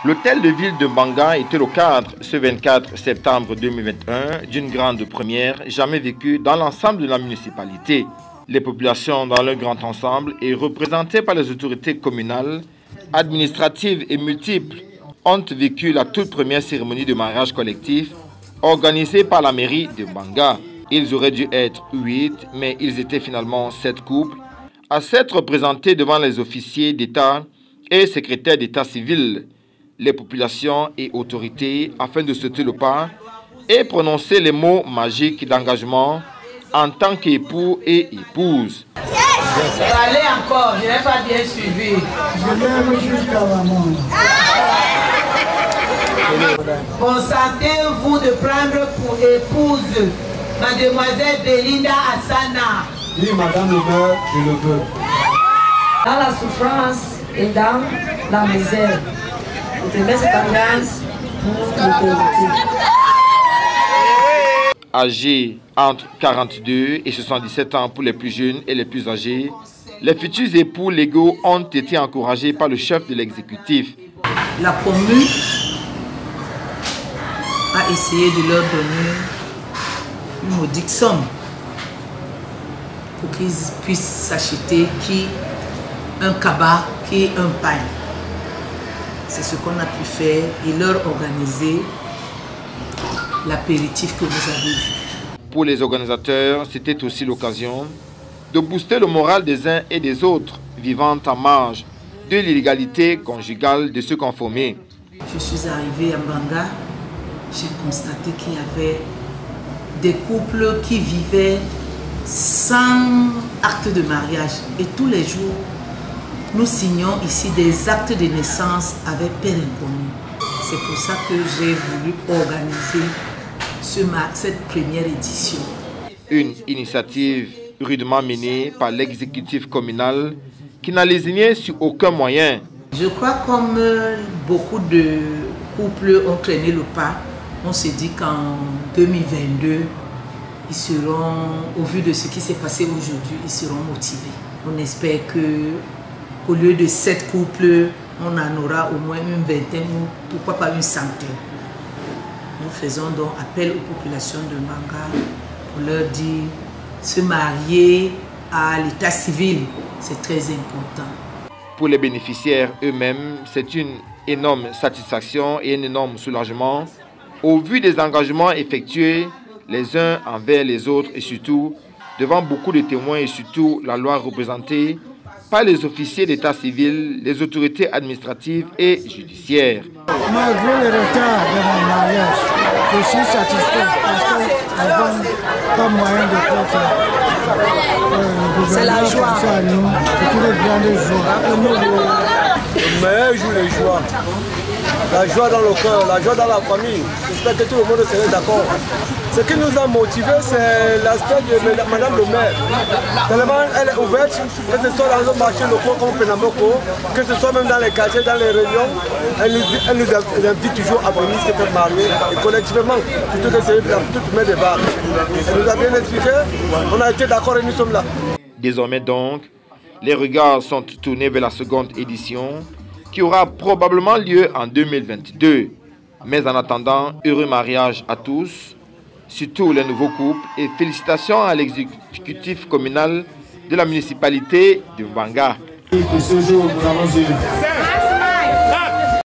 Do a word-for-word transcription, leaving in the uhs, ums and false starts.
L'hôtel de ville de Mbanga était le cadre, ce vingt-quatre septembre deux mille vingt et un, d'une grande première jamais vécue dans l'ensemble de la municipalité. Les populations dans leur grand ensemble et représentées par les autorités communales, administratives et multiples ont vécu la toute première cérémonie de mariage collectif organisée par la mairie de Mbanga. Ils auraient dû être huit, mais ils étaient finalement sept couples à s'être représentés devant les officiers d'État et secrétaires d'État civil, les populations et autorités afin de sauter le pas et prononcer les mots magiques d'engagement en tant qu'époux et épouse. Allez encore, je n'ai pas bien suivi. Consentez-vous de prendre pour épouse Mademoiselle Belinda Assana? Oui, Madame le maire, je le veux. Dans la souffrance et dans la misère, je te mets cette alliance pour l'éternité. Âgés entre quarante-deux et soixante-dix-sept ans pour les plus jeunes et les plus âgés, les futurs époux légaux ont été encouragés par le chef de l'exécutif. La commune a essayé de leur donner une modique somme pour qu'ils puissent s'acheter qui un cabas, qui un pain. C'est ce qu'on a pu faire et leur organiser l'apéritif que vous avez vu. Pour les organisateurs, c'était aussi l'occasion de booster le moral des uns et des autres vivant en marge de l'illégalité conjugale de se conformer. Je suis arrivée à Mbanga, j'ai constaté qu'il y avait des couples qui vivaient sans acte de mariage. Et tous les jours, nous signons ici des actes de naissance avec père inconnu. C'est pour ça que j'ai voulu organiser ce, cette première édition. Une initiative rudement menée par l'exécutif communal qui n'a lésiné sur aucun moyen. Je crois comme beaucoup de couples ont traîné le pas, on s'est dit qu'en deux mille vingt-deux, ils seront, au vu de ce qui s'est passé aujourd'hui, ils seront motivés. On espère que, qu'au lieu de sept couples, on en aura au moins une vingtaine ou pourquoi pas une centaine. Nous faisons donc appel aux populations de Mbanga pour leur dire se marier à l'état civil, c'est très important. Pour les bénéficiaires eux-mêmes, c'est une énorme satisfaction et un énorme soulagement au vu des engagements effectués les uns envers les autres et surtout devant beaucoup de témoins et surtout la loi représentée par les officiers d'état civil, les autorités administratives et judiciaires. Malgré le retard de mon mariage, je suis satisfait parce qu'elle n'a pas moyen de faire. C'est la joie. C'est une grande joie. Le meilleur jour, les joies. La joie dans le cœur, la joie dans la famille. J'espère que tout le monde serait d'accord. Ce qui nous a motivés, c'est l'aspect de Madame le maire. Tellement elle est ouverte, que ce soit dans le marché local comme Penamoko, que ce soit même dans les quartiers, dans les réunions, elle nous, elle nous invite toujours à venir se faire marier et collectivement, surtout que c'est la toute première débat. Elle nous a bien expliqué, on a été d'accord et nous sommes là. Désormais donc, les regards sont tournés vers la seconde édition qui aura probablement lieu en deux mille vingt-deux. Mais en attendant, heureux mariage à tous, surtout les nouveaux couples, et félicitations à l'exécutif communal de la municipalité de Mbanga. Ce jour, nous avons eu